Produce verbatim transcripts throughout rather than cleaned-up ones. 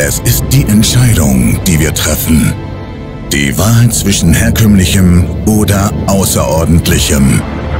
Es ist die Entscheidung, die wir treffen. Die Wahl zwischen Herkömmlichem oder Außerordentlichem.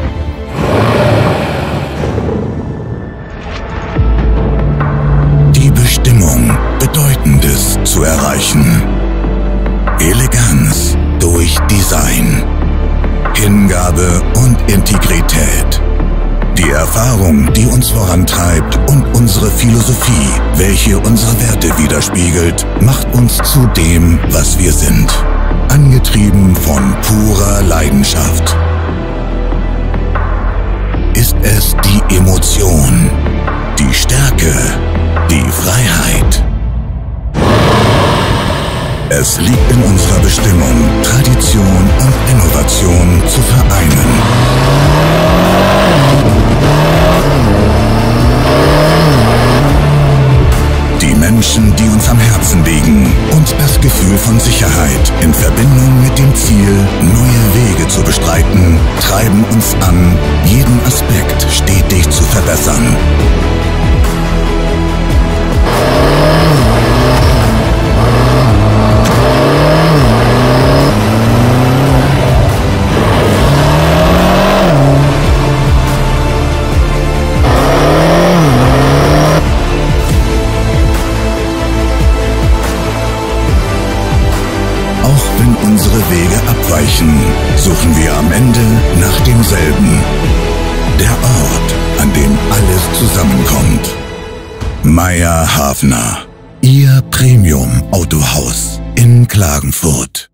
Die Bestimmung, Bedeutendes zu erreichen. Eleganz durch Design. Hingabe und Integrität. Die Erfahrung, die uns vorantreibt, und unsere Philosophie, welche unsere Werte widerspiegelt, macht uns zu dem, was wir sind. Angetrieben von purer Leidenschaft. Ist es die Emotion, die Stärke, die Freiheit? Es liegt in unserer Bestimmung, Tradition und Innovation zu vereinen. Die Menschen, die uns am Herzen liegen, und das Gefühl von Sicherheit in Verbindung mit dem Ziel, neue Wege zu bestreiten, treiben uns an, jeden Aspekt stetig zu verbessern. Auch wenn unsere Wege abweichen, suchen wir am Ende nach demselben. Der Ort, an dem alles zusammenkommt. Meyer Hafner, Ihr Premium-Autohaus in Klagenfurt.